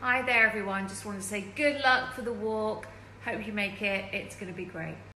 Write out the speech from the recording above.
Hi there everyone, just wanted to say good luck for the walk. Hope you make it, it's going to be great.